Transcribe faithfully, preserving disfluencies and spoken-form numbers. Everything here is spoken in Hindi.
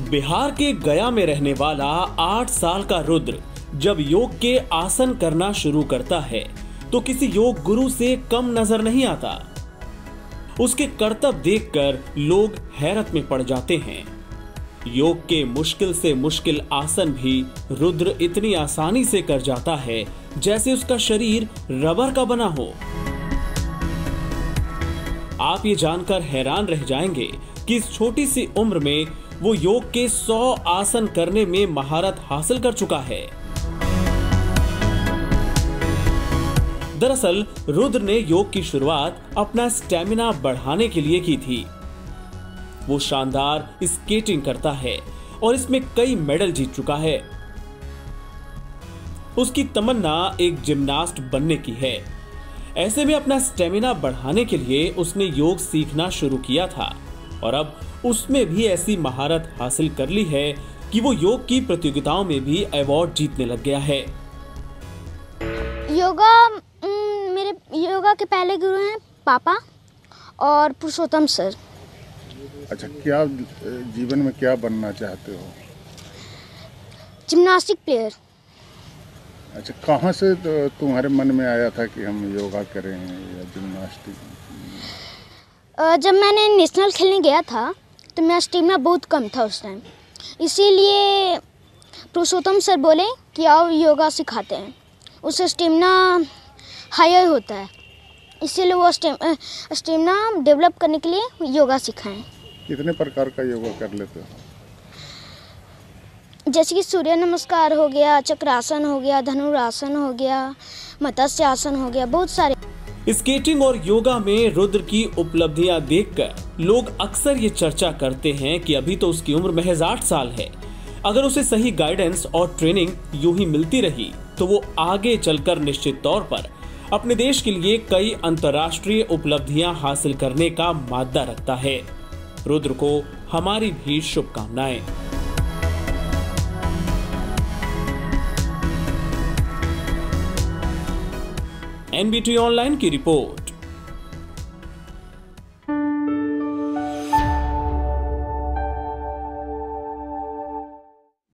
बिहार के गया में रहने वाला आठ साल का रुद्र जब योग के आसन करना शुरू करता है तो किसी योग गुरु से कम नजर नहीं आता। उसके करतब देखकर लोग हैरत में पड़ जाते हैं। योग के मुश्किल से मुश्किल आसन भी रुद्र इतनी आसानी से कर जाता है जैसे उसका शरीर रबर का बना हो। आप ये जानकर हैरान रह जाएंगे कि इस छोटी सी उम्र में वो योग के सौ आसन करने में महारत हासिल कर चुका है। दरअसल रुद्र ने योग की शुरुआत अपना स्टेमिना बढ़ाने के लिए की थी। वो शानदार स्केटिंग करता है और इसमें कई मेडल जीत चुका है। उसकी तमन्ना एक जिम्नास्ट बनने की है। ऐसे में अपना स्टेमिना बढ़ाने के लिए उसने योग सीखना शुरू किया था और अब उसमें भी ऐसी महारत हासिल कर ली है कि वो योग की प्रतियोगिताओं में भी अवार्ड जीतने लग गया है। योगा मेरे योगा के पहले गुरु हैं पापा और पुरुषोत्तम सर। अच्छा, क्या जीवन में क्या बनना चाहते हो? Gymnastic player. अच्छा, कहाँ से तुम्हारे मन में आया था कि हम योगा करें या जिम्नास्टिक? जब मैंने नेशनल खेलने गया था तो मेरा स्टेमिना बहुत कम था उस टाइम, इसीलिए पुरुषोत्तम सर बोले कि आओ योगा सिखाते हैं, उससे स्टेमिना हायर होता है, इसीलिए वो स्टेमिना डेवलप करने के लिए योगा सिखाएं। कितने प्रकार का योगा कर लेते हो? जैसे कि सूर्य नमस्कार हो गया, चक्रासन हो गया, धनुरासन हो गया, मत्स्य आसन हो गया, बहुत सारे। स्केटिंग और योगा में रुद्र की उपलब्धियां देखकर लोग अक्सर ये चर्चा करते हैं कि अभी तो उसकी उम्र महज आठ साल है। अगर उसे सही गाइडेंस और ट्रेनिंग यूं ही मिलती रही तो वो आगे चलकर निश्चित तौर पर अपने देश के लिए कई अंतर्राष्ट्रीय उपलब्धियां हासिल करने का मादा रखता है। रुद्र को हमारी भी शुभकामनाएं। एन बी टी ऑनलाइन की रिपोर्ट।